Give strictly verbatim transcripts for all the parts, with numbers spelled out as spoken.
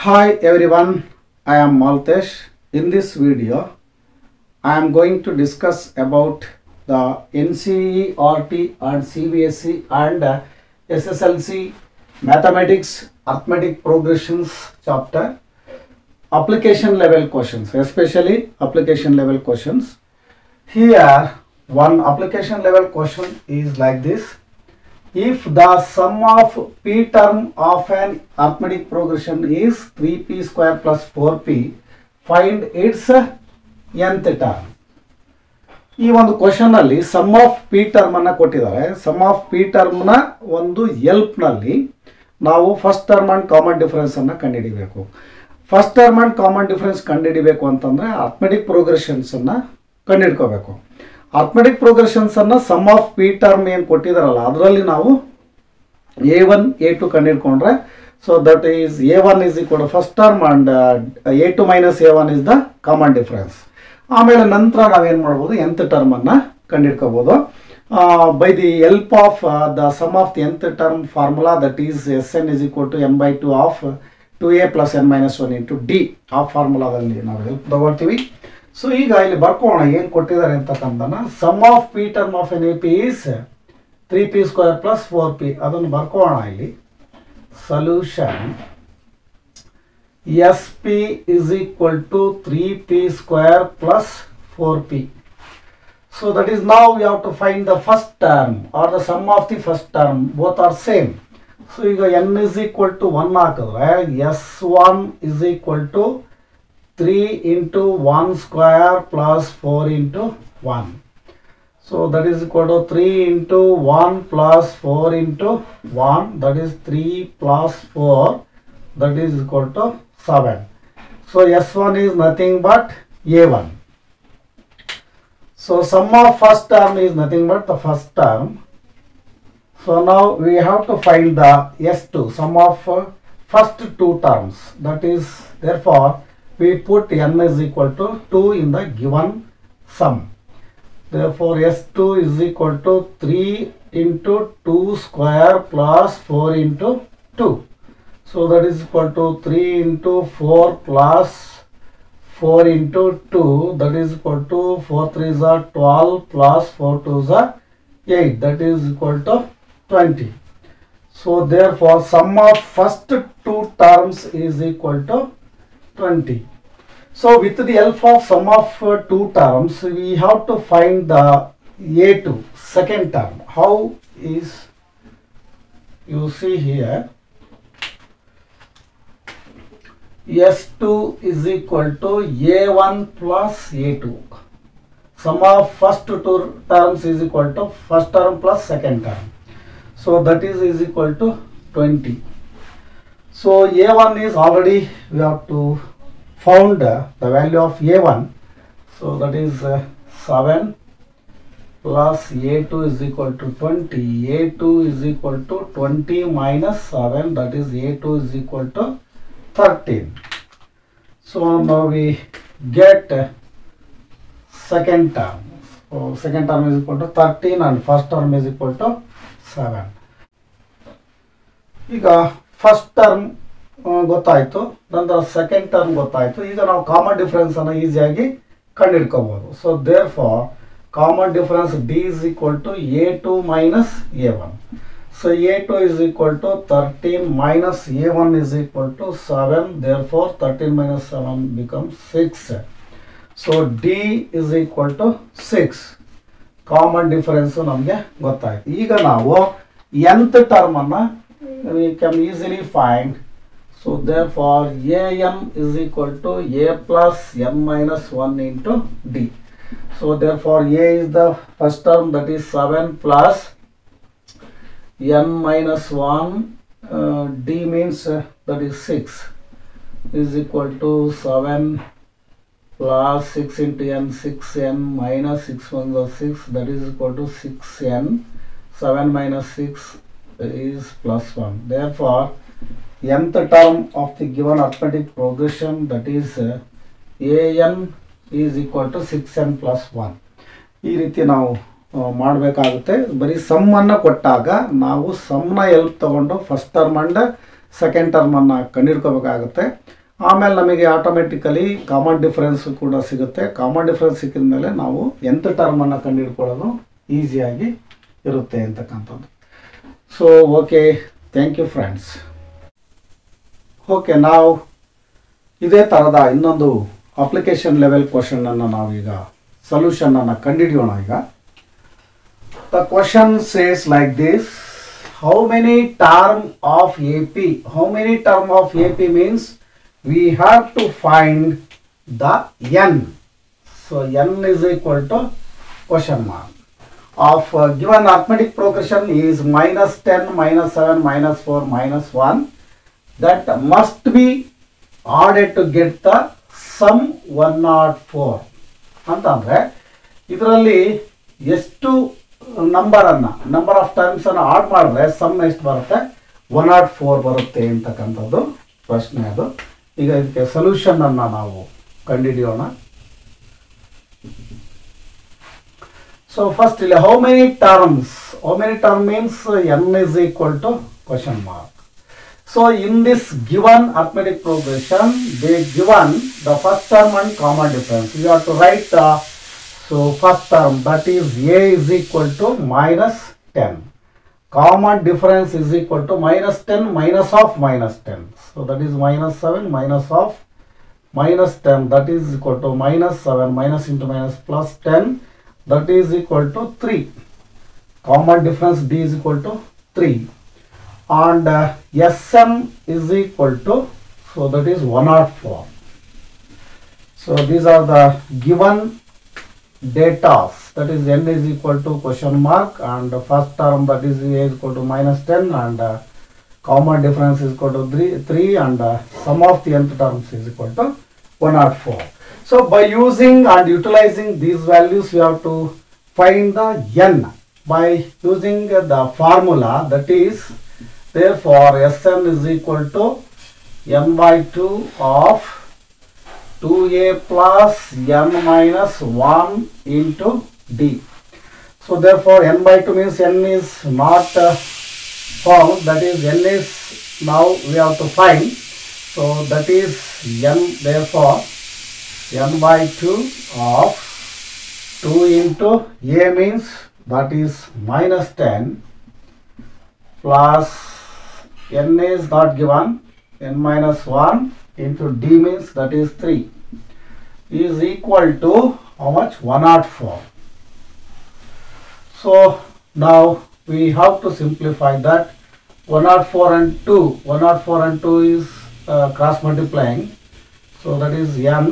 Hi everyone, I am Maltesh. In this video, I am going to discuss about the N C E R T and C B S E and uh, S S L C Mathematics Arithmetic Progressions chapter, application level questions, especially application level questions. Here, one application level question is like this. If the sum of p term of an arithmetic progression is three p square plus four p, find its nth term. ಈ ಒಂದು question ಅಲ್ಲಿ some of P term ಅನ್ನ ಕೊಟ್ಟಿದ್ದಾರೆ. Some of P term ನ ಒಂದು ಎಲ್ಪ್ ನಲ್ಲಿ ನಾವು first term and common difference ಅನ್ನ ಕಂಡುಹಿಡಿಯಬೇಕು. First term and common difference ಕಂಡುಹಿಡಿಯಬೇಕು ಅಂತಂದ್ರೆ ಅರ್ಥಮೆಟಿಕ್ ಪ್ರೋಗ್ರೆಷನ್ಸ್ ಅನ್ನ ಕಂಡುಹಿಡ್ಕೋಬೇಕು. ಅರ್ಥಮೆಟಿಕ್ ಪ್ರೋಗ್ರೆಷನ್ಸ್ ಅನ್ನ ಸಮ್ ಆಫ್ ಪಿ ಟರ್ಮ್ ಏನು ಕೊಟ್ಟಿದಾರಲ್ಲ ಅದರಲ್ಲಿ ನಾವು ಎ ಒನ್ ಎ ಟು ಕಂಡುಹಿಡ್ಕೊಂಡ್ರೆ so that is A one is equal first term and A two minus A one is the common difference. ಆಮೇಲೆ ನಂತರ ನಾವೇನು ಮಾಡ್ಬೋದು, ಎಂತ್ ಟರ್ಮ್ ಅನ್ನ ಕಂಡುಹಿಡ್ಕೋಬಹುದು by the help of the sum of the nth term formula that is S N is equal to N by two of two A plus N minus one into D. ಆ ಫಾರ್ಮುಲಾದಲ್ಲಿ ನಾವು help ತಗೊಳ್ತೀವಿ. So ಈಗ ಇಲ್ಲಿ ಬರ್ಕೋಣ ಏನು ಕೊಟ್ಟಿದ್ದಾರೆ ಅಂತಕ್ಕಂಥನ. Sum of P term of N A P is three P square plus four P. ಅದನ್ನು ಬರ್ಕೋಣ ಇಲ್ಲಿ. Solution S P is equal to three P square plus four P. So that is now you have to find the first term or the sum of the first term. Both are same. So ಈಗ N is equal to one ಹಾಕಿದ್ರೆ S one is equal to three into one square plus four into one. So that is equal to three into one plus four into one, that is three plus four, that is equal to seven. So S one is nothing but A one. So sum of first term is nothing but the first term. So now we have to find the S two, sum of uh, first two terms. That is, therefore we put n is equal to two in the given sum. Therefore S two is equal to three into two square plus four into two. So that is equal to three into four plus four into two, that is equal to four threes are twelve plus four twos are eight, that is equal to twenty. So therefore sum of first two terms is equal to twenty. So with the help of sum of uh, two terms, we have to find the A two, second term. How is, you see here, S two is equal to A one plus A two. Sum of first two terms is equal to first term plus second term. So that is is equal to twenty. So A one is already, we have to found uh, the value of A one. So that is uh, seven plus A two is equal to twenty. A two is equal to twenty minus seven, that is A two is equal to thirteen. So now we get uh, second term. So second term is equal to thirteen and first term is equal to seven. ಈಗ first term ಗೊತ್ತಾಯಿತು, ನಂತರ second term ಗೊತ್ತಾಯಿತು. ಈಗ ನಾವು common difference ಅನ್ನು ಈಸಿಯಾಗಿ ಕಂಡುಹಿಡ್ಕೋಬಹುದು. So therefore common difference D is equal to A two minus A one. So A two is equal to thirteen minus A one is equal to seven. Therefore thirteen minus seven become six. So D is equal to six. Common difference ನಮಗೆ ಗೊತ್ತಾಯ್ತು. ಈಗ ನಾವು nth term ಅನ್ನ we can easily find. So therefore A n is equal to A plus n minus one into D. So therefore A is the first term, that is seven plus n minus one, uh, D means uh, that is six, is equal to seven plus six into n, six n minus six ones are six, that is equal to six n. seven minus six is plus one. Therefore nth term of the given arithmetic progression, that is uh, A n is equal to six n plus one. ಈ ರೀತಿ ನಾವು ಮಾಡಬೇಕಾಗುತ್ತೆ. ಬರೀ some ಅನ್ನು ಕೊಟ್ಟಾಗ ನಾವು ಸಮ್ನ help ತಗೊಂಡು ಫಸ್ಟ್ ಟರ್ಮ್ ಅಂಡ್ ಸೆಕೆಂಡ್ ಟರ್ಮನ್ನು ಕಂಡುಹಿಡ್ಕೋಬೇಕಾಗುತ್ತೆ. ಆಮೇಲೆ ನಮಗೆ ಆಟೋಮೆಟಿಕಲಿ ಕಾಮನ್ ಡಿಫರೆನ್ಸ್ ಕೂಡ ಸಿಗುತ್ತೆ. ಕಾಮನ್ ಡಿಫರೆನ್ಸ್ ಸಿಕ್ಕಿದ ಮೇಲೆ ನಾವು ಎಂಥ ಟರ್ಮನ್ನು ಕಂಡುಹಿಡ್ಕೊಳ್ಳೋದು ಈಸಿಯಾಗಿ ಇರುತ್ತೆ ಅಂತಕ್ಕಂಥದ್ದು. So okay, thank you friends. Okay, ನಾವು ಇದೇ ಥರದ ಇನ್ನೊಂದು ಅಪ್ಲಿಕೇಶನ್ ಲೆವೆಲ್ ಕ್ವಶನನ್ನು ನಾವೀಗ ಸೊಲ್ಯೂಷನನ್ನು ಕಂಡುಹಿಡಿಯೋಣ. ಈಗ the question says like this: how many term of A P? How many term of A P means we have to find the n. So n is equal to question mark of uh, given arithmetic progression is minus ten, minus seven, minus four, minus one. That must be added to get the sum one hundred four. ಅಂತಂದರೆ ಇದರಲ್ಲಿ ಎಷ್ಟು ನಂಬರನ್ನು number of ಟರ್ಮ್ಸನ್ನು add ಮಾಡಿದ್ರೆ sum ಎಷ್ಟು ಬರುತ್ತೆ? One not four ಬರುತ್ತೆ ಅಂತಕ್ಕಂಥದ್ದು ಪ್ರಶ್ನೆ ಅದು. ಈಗ ಇದಕ್ಕೆ ಸೊಲ್ಯೂಷನನ್ನು ನಾವು ಕಂಡುಹಿಡಿಯೋಣ. ಸೊ ಫಸ್ಟ್ ಇಲ್ಲಿ how many terms, how many term means N is equal to question mark. So in this given arithmetic progression, they given the first term and common difference. You have to write the so first term, that is A is equal to minus ten. Common difference is equal to minus ten minus of minus ten. So that is minus seven minus of minus ten. That is equal to minus seven minus into minus plus ten. That is equal to three. Common difference D is equal to three. And uh, S M is equal to, so that is one hundred four. So these are the given data, that is n is equal to question mark, and the first term, that is A is equal to minus ten, and uh, common difference is equal to three, three and uh, sum of the nth terms is equal to one hundred four. So by using and utilizing these values, we have to find the n by using uh, the formula, that is therefore S n is equal to n by two of two a plus n minus one into d. So therefore n by two means n is not uh, found, that is n is now we have to find. So that is n, therefore n by two of two into a means that is minus ten plus n is not given, n minus one into d means that is three is equal to how much? one hundred four. So now we have to simplify that. one hundred four and two, one hundred four and two is uh, cross multiplying, so that is n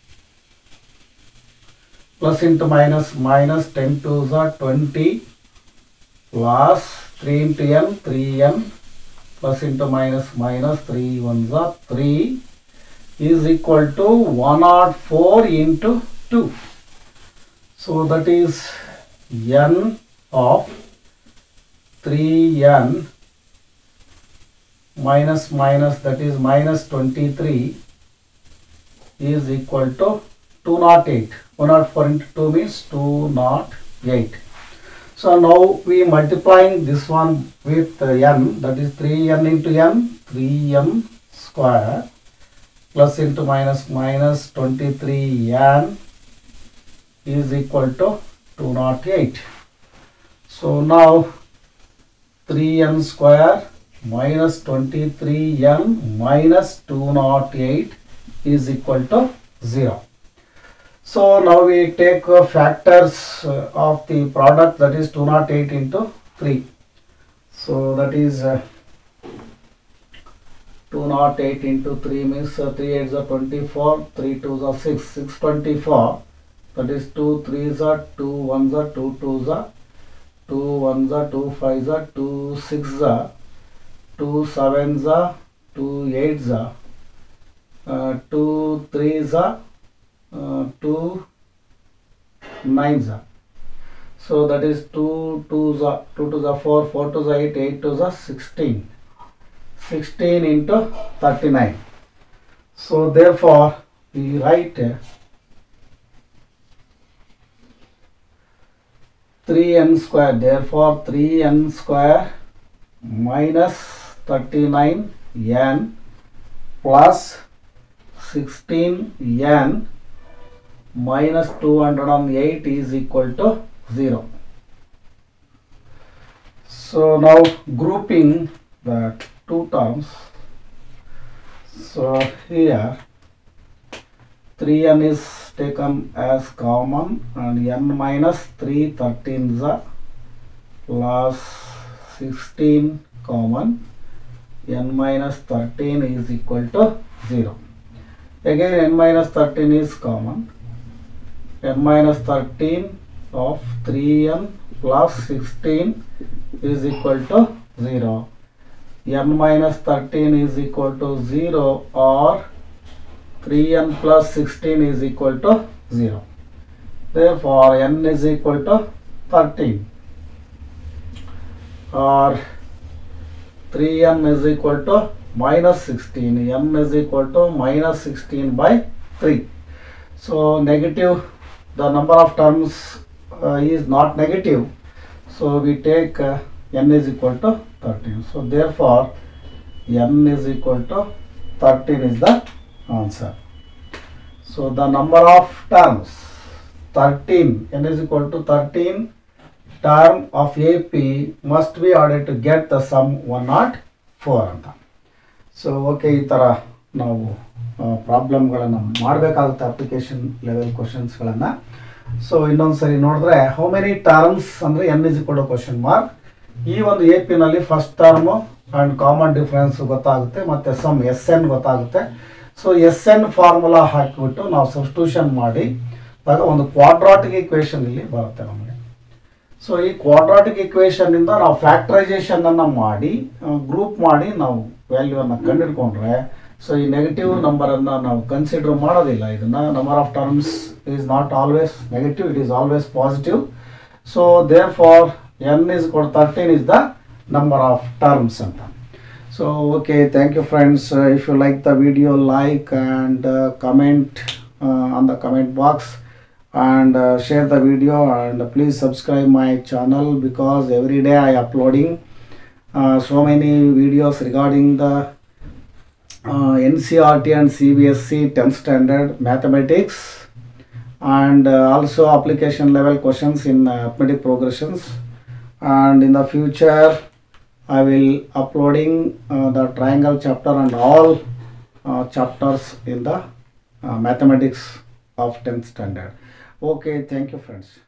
plus into minus minus ten twos are twenty plus three into n, three n plus into minus minus three ones are three is equal to one hundred four into two. So that is n of three n minus minus, that is minus twenty-three is equal to two hundred eight. one hundred four into two means two hundred eight. So now we multiplying this one with uh, n, that is three n into n, three n square plus into minus minus twenty-three n is equal to two hundred eight. So now three n square minus twenty-three n minus two hundred eight is equal to zero. So now we take uh, factors uh, of the product, that is two hundred eight into three. So that is uh, two hundred eight into three means uh, three eights are twenty-four, three twos are six, six twenty-four, that is two threes are two ones are two twos are two ones are two fives are two sixes are two sevens are two eights are uh, two threes are uh, two nines are. So that is two twos are two twos are four, four twos are eight, eight twos are sixteen. sixteen into thirty-nine. So therefore we write uh, three n square, therefore three n square minus thirty-nine n plus sixteen n minus two hundred eight is equal to zero. So now grouping the two terms. So here three n is taken as common and n minus three thirteens plus sixteen common, n minus thirteen is equal to zero. Again n minus thirteen is common, n minus thirteen of three n plus sixteen is equal to zero. N minus thirteen is equal to zero or three n plus sixteen is equal to zero. Therefore n is equal to thirteen or three n is equal to minus sixteen, n is equal to minus sixteen by three. So negative, the number of terms uh, is not negative, so we take uh, n is equal to thirteen. So therefore n is equal to thirteen is the answer. So the number of terms thirteen, n is equal to thirteen term of A P must be added to get the sum one hundred four ಅಂತ. So okay, ಈ ಥರ ನಾವು ಪ್ರಾಬ್ಲಮ್ಗಳನ್ನು ಮಾಡಬೇಕಾಗುತ್ತೆ application level ಕ್ವಶನ್ಸ್ಗಳನ್ನು. So ಇನ್ನೊಂದು ಸರಿ ನೋಡಿದ್ರೆ how many terms ಅಂದರೆ N is equal to question mark. ಈ ಒಂದು ಎ ಪಿನಲ್ಲಿ first term and common difference ಗೊತ್ತಾಗುತ್ತೆ ಮತ್ತು ಸಮ್ ಎಸ್ ಎನ್ ಗೊತ್ತಾಗುತ್ತೆ. ಸೊ ಎಸ್ ಎನ್ ಫಾರ್ಮುಲಾ ಹಾಕಿಬಿಟ್ಟು ನಾವು ಸಬ್ಸ್ಟಿಟ್ಯೂಷನ್ ಮಾಡಿ ಆಗ ಒಂದು ಕ್ವಾಡ್ರಾಟಿಕ್ ಇಕ್ವೇಷನ್ ಇಲ್ಲಿ ಬರುತ್ತೆ ನಮಗೆ. ಸೊ ಈ ಕ್ವಾಡ್ರಾಟಿಕ್ ಇಕ್ವೇಷನ್ನಿಂದ ನಾವು ಫ್ಯಾಕ್ಟರೈಸೇಷನನ್ನು ಮಾಡಿ ಗ್ರೂಪ್ ಮಾಡಿ ನಾವು ವ್ಯಾಲ್ಯೂವನ್ನು ಕಂಡುಹಿಡ್ಕೊಂಡ್ರೆ, ಸೊ ಈ ನೆಗೆಟಿವ್ ನಂಬರನ್ನು ನಾವು ಕನ್ಸಿಡರ್ ಮಾಡೋದಿಲ್ಲ. ಇದನ್ನು number of terms is not always negative, it is always positive. So therefore N is could thirteen is the number of terms ಅಂತ. So okay, thank you friends. If you like the video, like and comment on the comment box and uh, share the video, and please subscribe my channel because every day I uploading uh, so many videos regarding the uh, N C E R T and C B S E tenth standard mathematics, and uh, also application level questions in uh, arithmetic progressions. And in the future I will uploading uh, the triangle chapter and all uh, chapters in the uh, mathematics of tenth standard. Okay, thank you friends.